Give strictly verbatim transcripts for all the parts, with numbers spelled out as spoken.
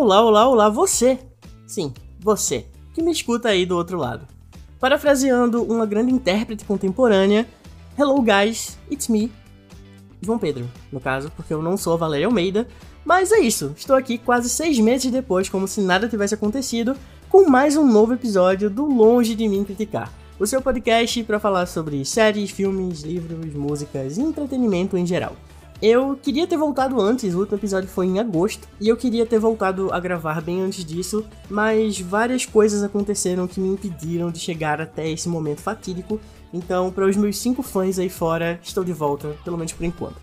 Olá, olá, olá, você! Sim, você, que me escuta aí do outro lado. Parafraseando uma grande intérprete contemporânea, hello guys, it's me, João Pedro, no caso, porque eu não sou a Valéria Almeida, mas é isso, estou aqui quase seis meses depois, como se nada tivesse acontecido, com mais um novo episódio do Longe de Mim Criticar, o seu podcast para falar sobre séries, filmes, livros, músicas e entretenimento em geral. Eu queria ter voltado antes, o último episódio foi em agosto, e eu queria ter voltado a gravar bem antes disso, mas várias coisas aconteceram que me impediram de chegar até esse momento fatídico, então para os meus cinco fãs aí fora, estou de volta, pelo menos por enquanto.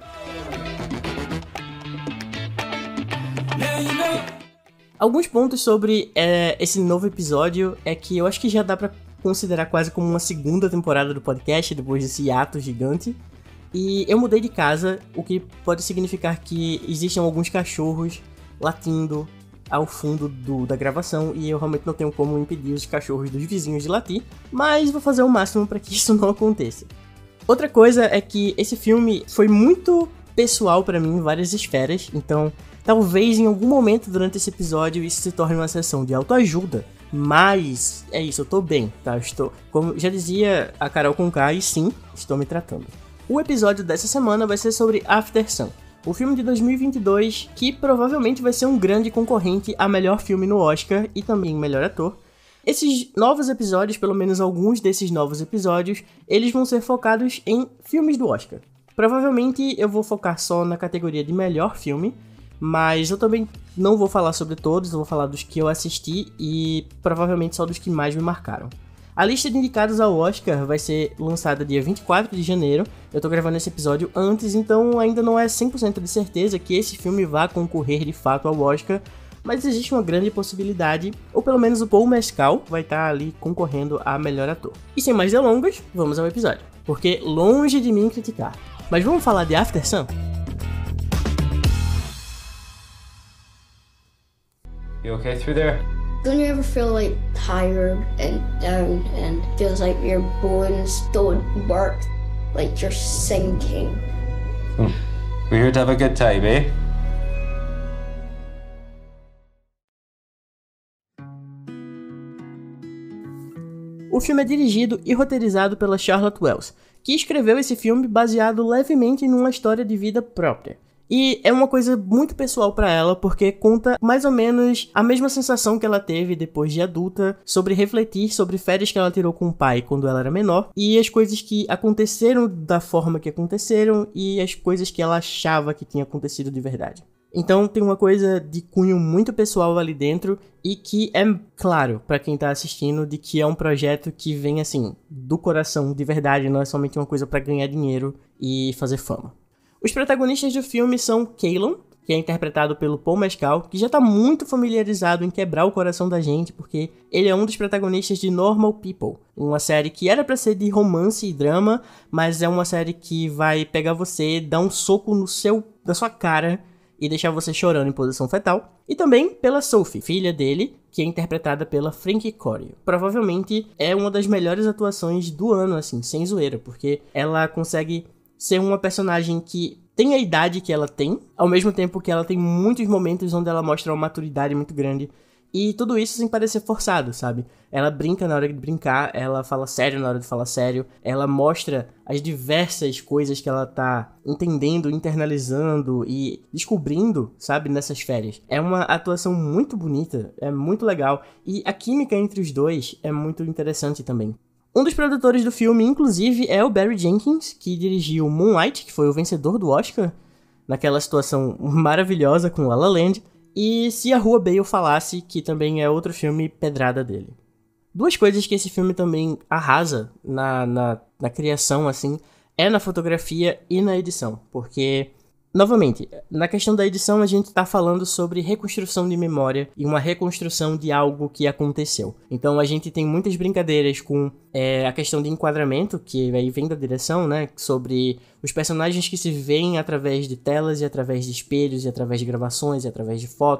Alguns pontos sobre é, esse novo episódio é que eu acho que já dá pra considerar quase como uma segunda temporada do podcast, depois desse hiato gigante. E eu mudei de casa, o que pode significar que existem alguns cachorros latindo ao fundo do, da gravação, e eu realmente não tenho como impedir os cachorros dos vizinhos de latir, mas vou fazer o máximo para que isso não aconteça. Outra coisa é que esse filme foi muito pessoal para mim em várias esferas, então talvez em algum momento durante esse episódio isso se torne uma sessão de autoajuda, mas é isso, eu tô bem, tá? Eu estou, como já dizia a Carol Conká, e sim, estou me tratando. O episódio dessa semana vai ser sobre Aftersun, o filme de dois mil e vinte e dois que provavelmente vai ser um grande concorrente a melhor filme no Oscar e também melhor ator. Esses novos episódios, pelo menos alguns desses novos episódios, eles vão ser focados em filmes do Oscar. Provavelmente eu vou focar só na categoria de melhor filme, mas eu também não vou falar sobre todos, eu vou falar dos que eu assisti e provavelmente só dos que mais me marcaram. A lista de indicados ao Oscar vai ser lançada dia vinte e quatro de janeiro, eu tô gravando esse episódio antes, então ainda não é cem por cento de certeza que esse filme vá concorrer de fato ao Oscar, mas existe uma grande possibilidade, ou pelo menos o Paul Mescal vai estar ali concorrendo a melhor ator. E sem mais delongas, vamos ao episódio, porque longe de mim criticar. Mas vamos falar de Aftersun? You okay through there? Don't you ever feel like tired and down and feels like your bones don't work, like you're sinking? Hmm. We're here to have a good time, eh? O filme é dirigido e roteirizado pela Charlotte Wells, que escreveu esse filme baseado levemente numa história de vida própria. E é uma coisa muito pessoal pra ela, porque conta mais ou menos a mesma sensação que ela teve depois de adulta, sobre refletir sobre férias que ela tirou com o pai quando ela era menor, e as coisas que aconteceram da forma que aconteceram, e as coisas que ela achava que tinha acontecido de verdade. Então tem uma coisa de cunho muito pessoal ali dentro, e que é claro pra quem tá assistindo de que é um projeto que vem assim, do coração, de verdade, não é somente uma coisa pra ganhar dinheiro e fazer fama. Os protagonistas do filme são Caleb, que é interpretado pelo Paul Mescal, que já tá muito familiarizado em quebrar o coração da gente, porque ele é um dos protagonistas de Normal People, uma série que era pra ser de romance e drama, mas é uma série que vai pegar você, dar um soco no seu, na sua cara e deixar você chorando em posição fetal. E também pela Sophie, filha dele, que é interpretada pela Frankie Corio. Provavelmente é uma das melhores atuações do ano, assim, sem zoeira, porque ela consegue ser uma personagem que tem a idade que ela tem, ao mesmo tempo que ela tem muitos momentos onde ela mostra uma maturidade muito grande, e tudo isso sem parecer forçado, sabe? Ela brinca na hora de brincar, ela fala sério na hora de falar sério, ela mostra as diversas coisas que ela tá entendendo, internalizando e descobrindo, sabe, nessas férias. É uma atuação muito bonita, é muito legal, e a química entre os dois é muito interessante também. Um dos produtores do filme, inclusive, é o Barry Jenkins, que dirigiu Moonlight, que foi o vencedor do Oscar, naquela situação maravilhosa com La La Land, e Se a Rua Bale Falasse, que também é outro filme pedrada dele. Duas coisas que esse filme também arrasa na, na, na criação, assim, é na fotografia e na edição, porque novamente, na questão da edição a gente tá falando sobre reconstrução de memória e uma reconstrução de algo que aconteceu. Então a gente tem muitas brincadeiras com é, a questão de enquadramento, que aí vem da direção, né? Sobre os personagens que se veem através de telas e através de espelhos e através de gravações e através de fotos.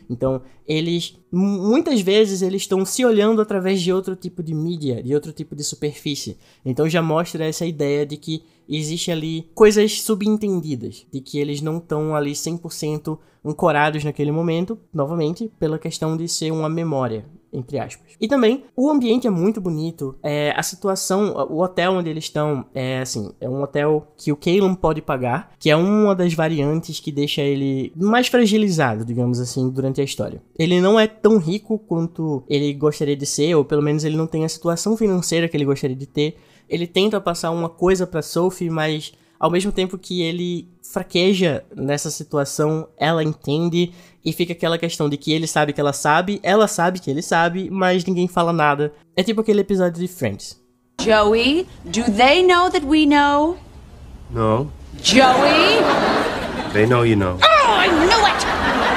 Então, eles, muitas vezes, eles estão se olhando através de outro tipo de mídia, de outro tipo de superfície. Então, já mostra essa ideia de que existe ali coisas subentendidas, de que eles não estão ali cem por cento ancorados naquele momento, novamente, pela questão de ser uma memória, entre aspas. E também, o ambiente é muito bonito, é, a situação, o hotel onde eles estão, é assim, é um hotel que o Callum pode pagar, que é uma das variantes que deixa ele mais fragilizado, digamos assim, durante a história. Ele não é tão rico quanto ele gostaria de ser, ou pelo menos ele não tem a situação financeira que ele gostaria de ter. Ele tenta passar uma coisa pra Sophie, mas ao mesmo tempo que ele fraqueja nessa situação, ela entende e fica aquela questão de que ele sabe que ela sabe, ela sabe que ele sabe, mas ninguém fala nada. É tipo aquele episódio de Friends. Joey, do they know that we know? No. Joey? They know you know. Oh, I knew it!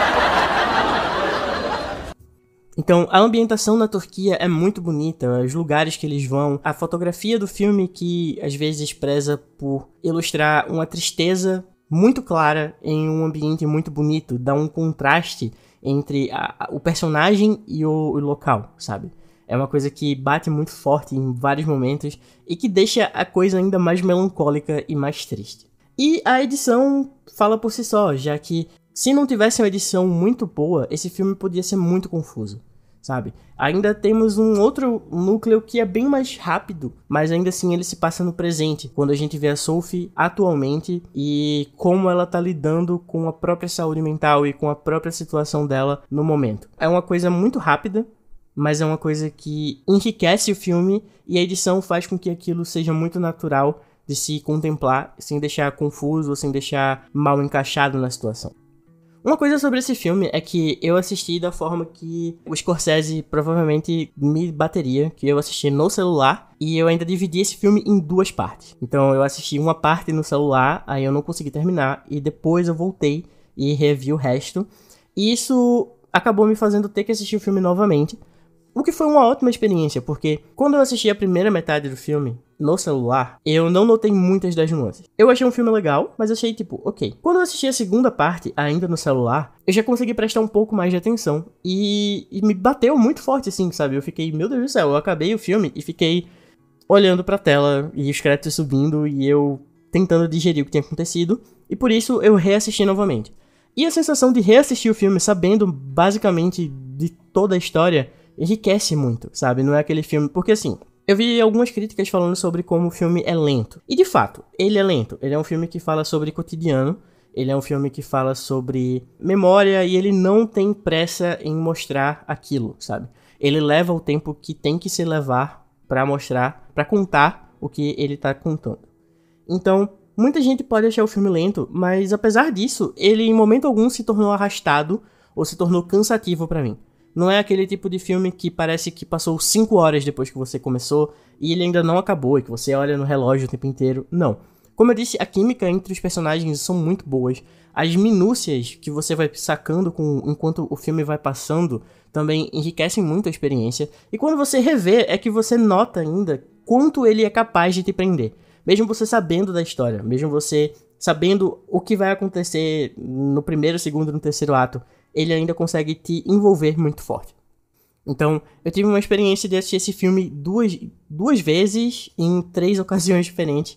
Então, a ambientação na Turquia é muito bonita, os lugares que eles vão, a fotografia do filme que às vezes preza por ilustrar uma tristeza muito clara em um ambiente muito bonito, dá um contraste entre a, a, o personagem e o, o local, sabe? É uma coisa que bate muito forte em vários momentos e que deixa a coisa ainda mais melancólica e mais triste. E a edição fala por si só, já que se não tivesse uma edição muito boa, esse filme podia ser muito confuso, sabe? Ainda temos um outro núcleo que é bem mais rápido, mas ainda assim ele se passa no presente, quando a gente vê a Sophie atualmente e como ela tá lidando com a própria saúde mental e com a própria situação dela no momento. É uma coisa muito rápida, mas é uma coisa que enriquece o filme e a edição faz com que aquilo seja muito natural de se contemplar, sem deixar confuso, sem deixar mal encaixado na situação. Uma coisa sobre esse filme é que eu assisti da forma que o Scorsese provavelmente me bateria, que eu assisti no celular, e eu ainda dividi esse filme em duas partes. Então eu assisti uma parte no celular, aí eu não consegui terminar, e depois eu voltei e revi o resto. E isso acabou me fazendo ter que assistir o filme novamente, o que foi uma ótima experiência, porque quando eu assisti a primeira metade do filme no celular, eu não notei muitas das nuances. Eu achei um filme legal, mas achei tipo, ok. Quando eu assisti a segunda parte, ainda no celular, eu já consegui prestar um pouco mais de atenção. E, e me bateu muito forte assim, sabe? Eu fiquei, meu Deus do céu, eu acabei o filme e fiquei olhando pra tela e os créditos subindo e eu tentando digerir o que tinha acontecido. E por isso eu reassisti novamente. E a sensação de reassistir o filme sabendo basicamente de toda a história enriquece muito, sabe? Não é aquele filme... Porque assim, eu vi algumas críticas falando sobre como o filme é lento. E de fato, ele é lento. Ele é um filme que fala sobre cotidiano. Ele é um filme que fala sobre memória e ele não tem pressa em mostrar aquilo, sabe? Ele leva o tempo que tem que se levar pra mostrar, pra contar o que ele tá contando. Então, muita gente pode achar o filme lento, mas apesar disso, ele em momento algum se tornou arrastado ou se tornou cansativo pra mim. Não é aquele tipo de filme que parece que passou cinco horas depois que você começou e ele ainda não acabou e que você olha no relógio o tempo inteiro. Não. Como eu disse, a química entre os personagens são muito boas. As minúcias que você vai sacando com, enquanto o filme vai passando também enriquecem muito a experiência. E quando você revê, é que você nota ainda quanto ele é capaz de te prender. Mesmo você sabendo da história, mesmo você sabendo o que vai acontecer no primeiro, segundo e no terceiro ato, ele ainda consegue te envolver muito forte. Então, eu tive uma experiência de assistir esse filme duas, duas vezes em três ocasiões diferentes.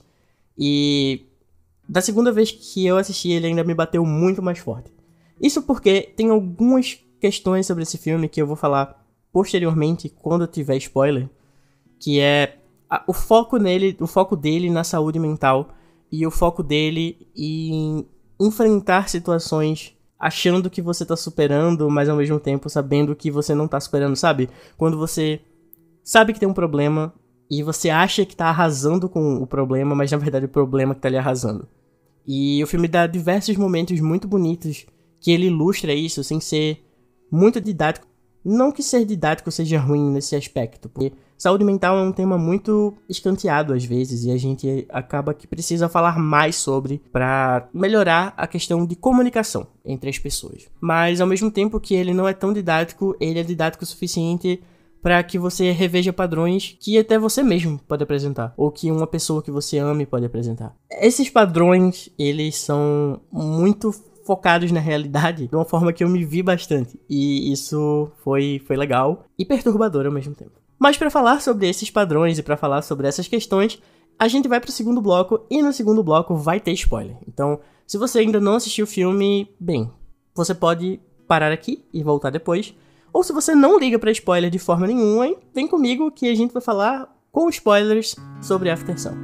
E da segunda vez que eu assisti, ele ainda me bateu muito mais forte. Isso porque tem algumas questões sobre esse filme que eu vou falar posteriormente, quando eu tiver spoiler, que é a, o foco nele, o foco dele na saúde mental e o foco dele em enfrentar situações achando que você tá superando, mas ao mesmo tempo sabendo que você não tá superando, sabe? Quando você sabe que tem um problema e você acha que tá arrasando com o problema, mas na verdade é o problema que tá lhe arrasando. E o filme dá diversos momentos muito bonitos que ele ilustra isso sem ser muito didático. Não que ser didático seja ruim nesse aspecto, porque saúde mental é um tema muito escanteado às vezes e a gente acaba que precisa falar mais sobre para melhorar a questão de comunicação entre as pessoas. Mas ao mesmo tempo que ele não é tão didático, ele é didático o suficiente para que você reveja padrões que até você mesmo pode apresentar, ou que uma pessoa que você ame pode apresentar. Esses padrões, eles são muito focados na realidade de uma forma que eu me vi bastante. E isso foi, foi legal e perturbador ao mesmo tempo. Mas para falar sobre esses padrões e para falar sobre essas questões, a gente vai pro segundo bloco e no segundo bloco vai ter spoiler. Então, se você ainda não assistiu o filme, bem, você pode parar aqui e voltar depois. Ou se você não liga pra spoiler de forma nenhuma, hein, vem comigo que a gente vai falar com spoilers sobre After Sun.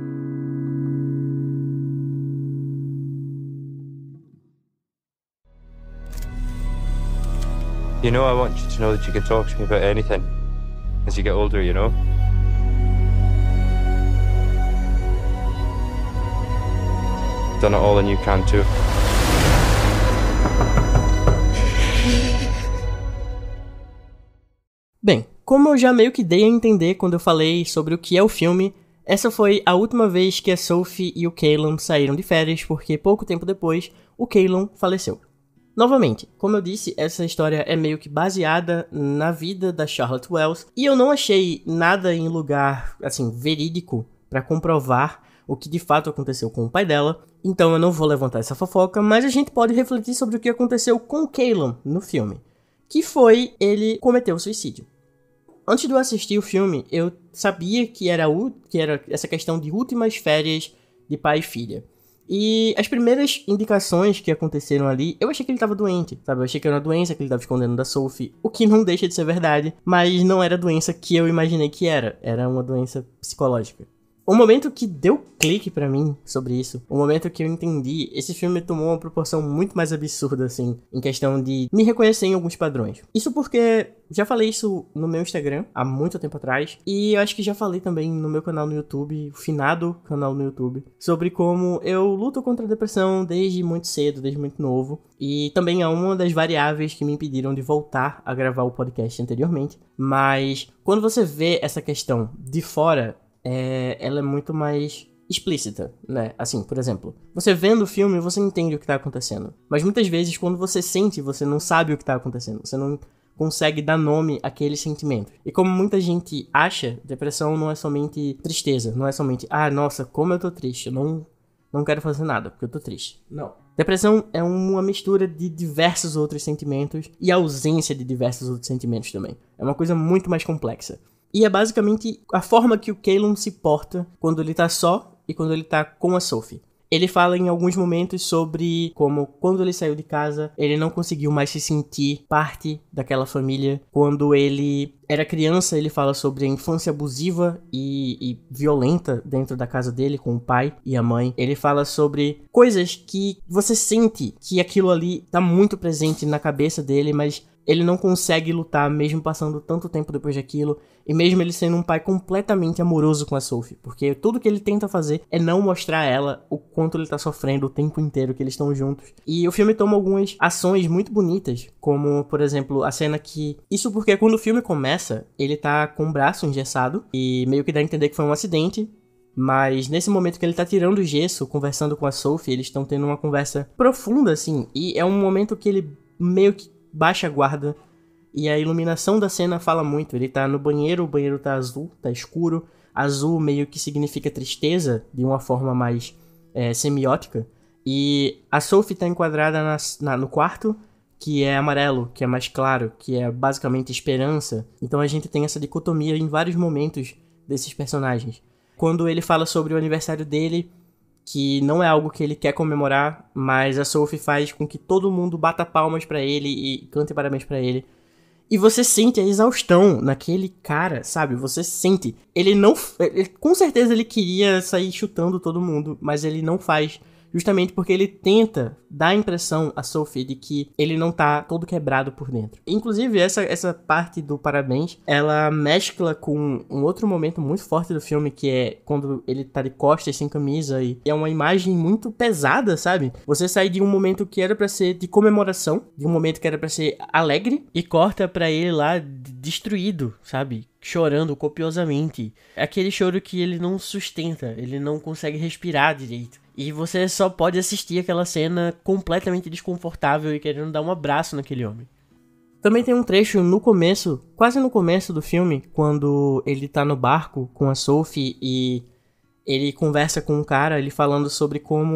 You know, I want you to know that you can talk to me about anything as you get older, you know? Done it all and you can too. Bem, como eu já meio que dei a entender quando eu falei sobre o que é o filme, essa foi a última vez que a Sophie e o Calum saíram de férias, porque pouco tempo depois, o Calum faleceu. Novamente, como eu disse, essa história é meio que baseada na vida da Charlotte Wells, e eu não achei nada em lugar, assim, verídico para comprovar o que de fato aconteceu com o pai dela, então eu não vou levantar essa fofoca, mas a gente pode refletir sobre o que aconteceu com o Calum no filme, que foi ele cometer o suicídio. Antes de eu assistir o filme, eu sabia que era, o, que era essa questão de últimas férias de pai e filha. E as primeiras indicações que aconteceram ali, eu achei que ele estava doente, sabe? Eu achei que era uma doença que ele estava escondendo da Sophie, o que não deixa de ser verdade, mas não era a doença que eu imaginei que era, era uma doença psicológica. O momento que deu clique pra mim sobre isso, o momento que eu entendi, esse filme tomou uma proporção muito mais absurda, assim, em questão de me reconhecer em alguns padrões. Isso porque já falei isso no meu Instagram, há muito tempo atrás, e eu acho que já falei também no meu canal no YouTube, o finado canal no YouTube, sobre como eu luto contra a depressão desde muito cedo, desde muito novo, e também é uma das variáveis que me impediram de voltar a gravar o podcast anteriormente, mas quando você vê essa questão de fora, É, ela é muito mais explícita, né? Assim, por exemplo, você vendo o filme, você entende o que tá acontecendo. Mas muitas vezes, quando você sente, você não sabe o que tá acontecendo. Você não consegue dar nome àqueles sentimentos. E como muita gente acha, depressão não é somente tristeza. Não é somente, ah, nossa, como eu tô triste. Eu não, não quero fazer nada, porque eu tô triste. Não. Depressão é uma mistura de diversos outros sentimentos e ausência de diversos outros sentimentos também. É uma coisa muito mais complexa. E é basicamente a forma que o Calum se porta quando ele tá só e quando ele tá com a Sophie. Ele fala em alguns momentos sobre como quando ele saiu de casa, ele não conseguiu mais se sentir parte daquela família. Quando ele era criança, ele fala sobre a infância abusiva e, e violenta dentro da casa dele, com o pai e a mãe. Ele fala sobre coisas que você sente que aquilo ali tá muito presente na cabeça dele, mas ele não consegue lutar mesmo passando tanto tempo depois daquilo, e mesmo ele sendo um pai completamente amoroso com a Sophie, porque tudo que ele tenta fazer é não mostrar a ela o quanto ele tá sofrendo o tempo inteiro que eles estão juntos. E o filme toma algumas ações muito bonitas, como, por exemplo, a cena que... Isso porque quando o filme começa, ele tá com o braço engessado, e meio que dá a entender que foi um acidente, mas nesse momento que ele tá tirando o gesso, conversando com a Sophie, eles estão tendo uma conversa profunda, assim, e é um momento que ele meio que baixa a guarda, e a iluminação da cena fala muito. Ele tá no banheiro, o banheiro tá azul, tá escuro. Azul meio que significa tristeza, de uma forma mais é, semiótica. E a Sophie tá enquadrada na, na, no quarto, que é amarelo, que é mais claro, que é basicamente esperança. Então a gente tem essa dicotomia em vários momentos desses personagens. Quando ele fala sobre o aniversário dele, que não é algo que ele quer comemorar, mas a Sophie faz com que todo mundo bata palmas pra ele e cante parabéns pra ele. E você sente a exaustão naquele cara, sabe? Você sente. Ele não... Ele, com certeza ele queria sair chutando todo mundo, mas ele não faz. Justamente porque ele tenta dar a impressão a Sophie de que ele não tá todo quebrado por dentro. Inclusive, essa, essa parte do parabéns, ela mescla com um outro momento muito forte do filme, que é quando ele tá de costas, sem camisa, e é uma imagem muito pesada, sabe? Você sai de um momento que era pra ser de comemoração, de um momento que era pra ser alegre, e corta pra ele lá destruído, sabe? Chorando copiosamente. É aquele choro que ele não sustenta, ele não consegue respirar direito. E você só pode assistir aquela cena completamente desconfortável e querendo dar um abraço naquele homem. Também tem um trecho no começo, quase no começo do filme, quando ele tá no barco com a Sophie e ele conversa com um cara, ele falando sobre como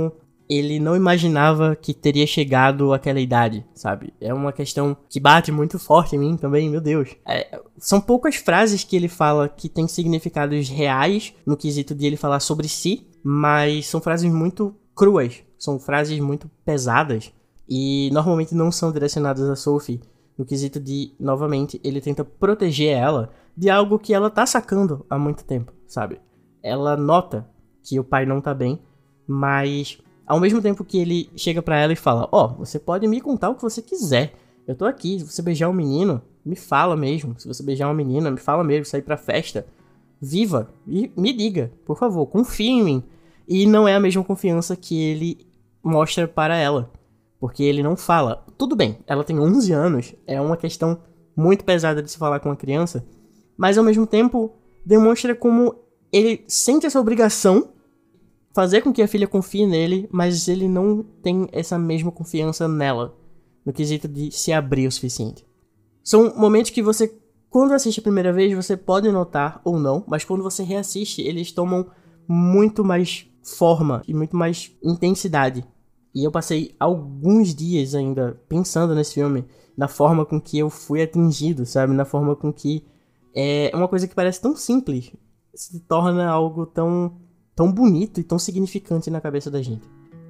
ele não imaginava que teria chegado àquela idade, sabe? É uma questão que bate muito forte em mim também, meu Deus. É, são poucas frases que ele fala que tem significados reais no quesito de ele falar sobre si, mas são frases muito cruas, são frases muito pesadas e normalmente não são direcionadas a Sophie, no quesito de, novamente, ele tenta proteger ela de algo que ela tá sacando há muito tempo, sabe? Ela nota que o pai não tá bem, mas ao mesmo tempo que ele chega pra ela e fala, ó, oh, você pode me contar o que você quiser, eu tô aqui, se você beijar um menino, me fala mesmo, se você beijar uma menina, me fala mesmo, sair pra festa, viva, e me diga, por favor, confie em mim. E não é a mesma confiança que ele mostra para ela, porque ele não fala. Tudo bem, ela tem onze anos, é uma questão muito pesada de se falar com uma criança, mas ao mesmo tempo demonstra como ele sente essa obrigação fazer com que a filha confie nele, mas ele não tem essa mesma confiança nela, no quesito de se abrir o suficiente. São momentos que você, quando assiste a primeira vez, você pode notar ou não, mas quando você reassiste, eles tomam muito mais forma e muito mais intensidade. E eu passei alguns dias ainda pensando nesse filme, na forma com que eu fui atingido, sabe? Na forma com que é uma coisa que parece tão simples se torna algo tão, tão bonito e tão significante na cabeça da gente.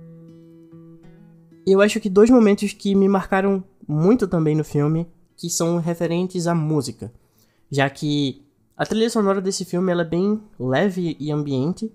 Eu acho que dois momentos que me marcaram muito também no filme, que são referentes à música, já que a trilha sonora desse filme ela é bem leve e ambiente,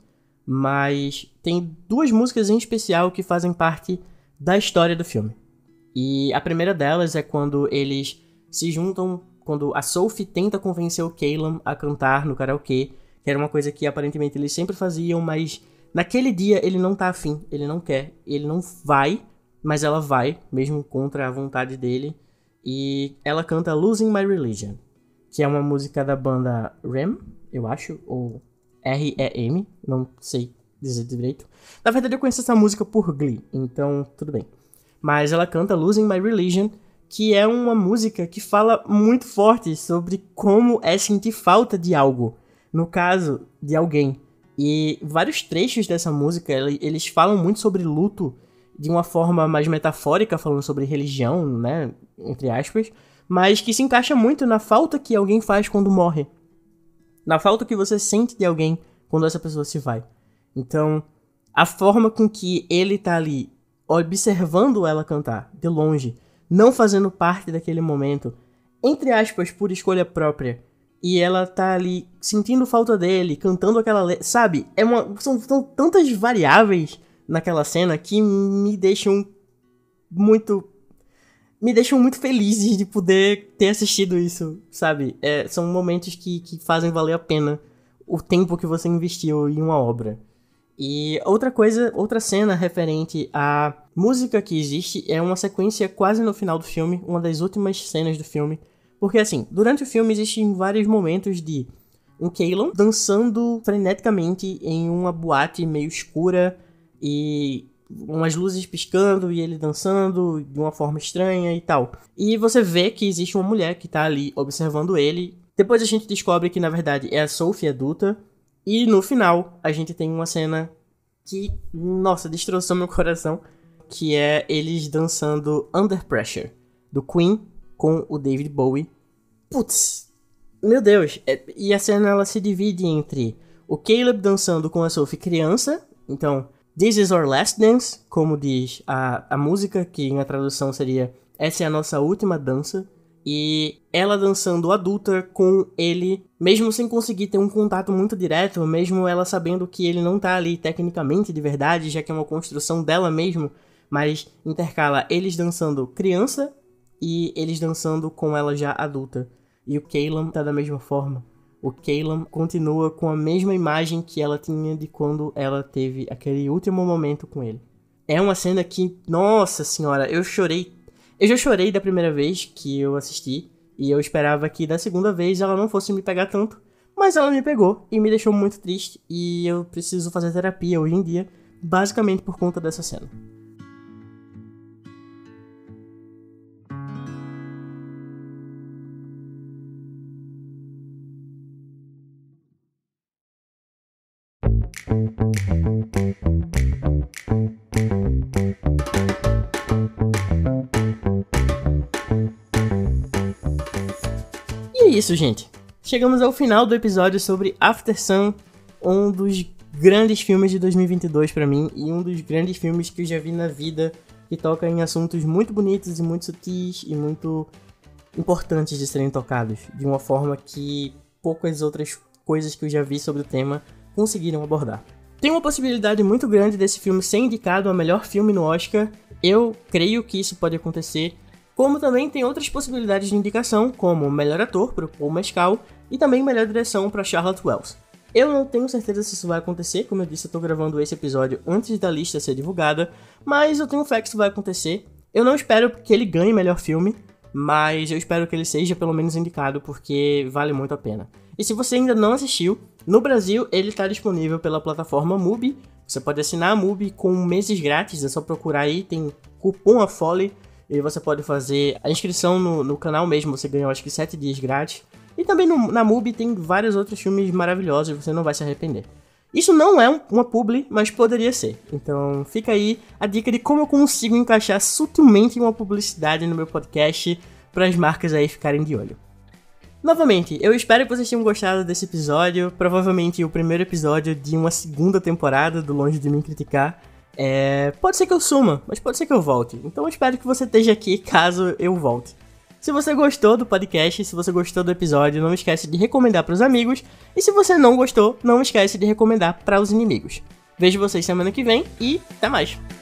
mas tem duas músicas em especial que fazem parte da história do filme. E a primeira delas é quando eles se juntam, quando a Sophie tenta convencer o Caleb a cantar no karaokê, que era uma coisa que aparentemente eles sempre faziam, mas naquele dia ele não tá afim, ele não quer, ele não vai, mas ela vai, mesmo contra a vontade dele, e ela canta Losing My Religion, que é uma música da banda R E M, eu acho, ou R E M, não sei dizer direito. Na verdade eu conheço essa música por Glee, então tudo bem. Mas ela canta Losing My Religion, que é uma música que fala muito forte sobre como é sentir falta de algo, no caso de alguém. E vários trechos dessa música, eles falam muito sobre luto, de uma forma mais metafórica, falando sobre religião, né, entre aspas, mas que se encaixa muito na falta que alguém faz quando morre. Na falta que você sente de alguém quando essa pessoa se vai. Então, a forma com que ele tá ali, observando ela cantar, de longe, não fazendo parte daquele momento, entre aspas, por escolha própria, e ela tá ali sentindo falta dele, cantando aquela letra, sabe? É uma, são, são tantas variáveis naquela cena que me deixam muito... Me deixam muito felizes de poder ter assistido isso, sabe? É, são momentos que, que fazem valer a pena o tempo que você investiu em uma obra. E outra coisa, outra cena referente à música que existe é uma sequência quase no final do filme, uma das últimas cenas do filme. Porque assim, durante o filme existem vários momentos de um Caleb dançando freneticamente em uma boate meio escura e umas luzes piscando e ele dançando de uma forma estranha e tal. E você vê que existe uma mulher que tá ali observando ele. Depois a gente descobre que na verdade é a Sophie adulta. E no final a gente tem uma cena que, nossa, destroçou meu coração, que é eles dançando Under Pressure, do Queen com o David Bowie. Putz, meu Deus. É, e a cena ela se divide entre o Caleb dançando com a Sophie criança, então This is our last dance, como diz a, a música, que na tradução seria essa é a nossa última dança, e ela dançando adulta com ele, mesmo sem conseguir ter um contato muito direto, mesmo ela sabendo que ele não tá ali tecnicamente de verdade, já que é uma construção dela mesmo, mas intercala eles dançando criança e eles dançando com ela já adulta. E o Caleb tá da mesma forma. O Caleb continua com a mesma imagem que ela tinha de quando ela teve aquele último momento com ele. É uma cena que, nossa senhora, eu chorei. Eu já chorei da primeira vez que eu assisti, e eu esperava que da segunda vez ela não fosse me pegar tanto, mas ela me pegou e me deixou muito triste, e eu preciso fazer terapia hoje em dia, basicamente por conta dessa cena. é isso, gente. Chegamos ao final do episódio sobre Aftersun, um dos grandes filmes de dois mil e vinte e dois pra mim, e um dos grandes filmes que eu já vi na vida, que toca em assuntos muito bonitos e muito sutis e muito importantes de serem tocados, de uma forma que poucas outras coisas que eu já vi sobre o tema conseguiram abordar. Tem uma possibilidade muito grande desse filme ser indicado a melhor filme no Oscar, eu creio que isso pode acontecer, como também tem outras possibilidades de indicação, como melhor ator para o Paul Mescal e também melhor direção para Charlotte Wells. Eu não tenho certeza se isso vai acontecer, como eu disse, eu tô gravando esse episódio antes da lista ser divulgada, mas eu tenho fé que isso vai acontecer. Eu não espero que ele ganhe melhor filme, mas eu espero que ele seja pelo menos indicado, porque vale muito a pena. E se você ainda não assistiu, no Brasil ele está disponível pela plataforma Mubi, você pode assinar a Mubi com meses grátis, é só procurar aí, tem cupom A Folly, e você pode fazer a inscrição no, no canal mesmo, você ganha acho que sete dias grátis. E também no, na Mubi tem vários outros filmes maravilhosos, você não vai se arrepender. Isso não é um, uma publi, mas poderia ser. Então fica aí a dica de como eu consigo encaixar sutilmente uma publicidade no meu podcast para as marcas aí ficarem de olho. Novamente, eu espero que vocês tenham gostado desse episódio, provavelmente o primeiro episódio de uma segunda temporada do Longe de Mim Criticar. É, pode ser que eu suma, mas pode ser que eu volte. Então eu espero que você esteja aqui caso eu volte. Se você gostou do podcast, se você gostou do episódio, não esquece de recomendar para os amigos. E se você não gostou, não esquece de recomendar para os inimigos. Vejo vocês semana que vem e até mais!